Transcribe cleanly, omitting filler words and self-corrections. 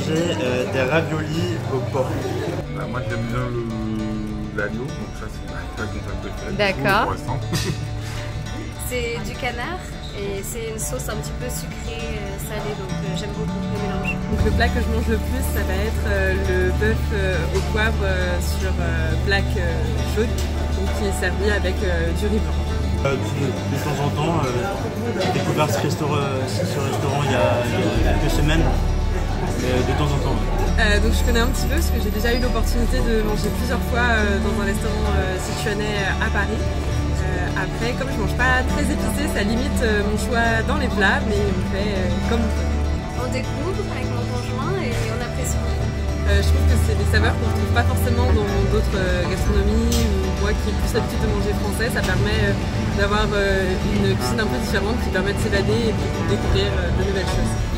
manger des raviolis au porc. Bah, moi j'aime bien l'agneau, donc ça c'est ma plat préféré. D'accord. C'est du canard et c'est une sauce un petit peu sucrée, salée, donc j'aime beaucoup le mélange. Donc le plat que je mange le plus, ça va être le bœuf au poivre sur plaque chaude, donc qui est servi avec du riz blanc. De temps en temps, j'ai découvert ce restaurant il y a quelques semaines, de temps en temps. Donc je connais un petit peu parce que j'ai déjà eu l'opportunité de manger plusieurs fois dans un restaurant sichuanais à Paris. Après, comme je mange pas très épicé, ça limite mon choix dans les plats, mais on fait comme on peut. On découvre avec mon conjoint et on apprécie. Je trouve que c'est des saveurs qu'on ne trouve pas forcément dans d'autres gastronomies, ou moi qui ai plus l'habitude de manger français, ça permet d'avoir une cuisine un peu différente qui permet de s'évader et de découvrir de nouvelles choses.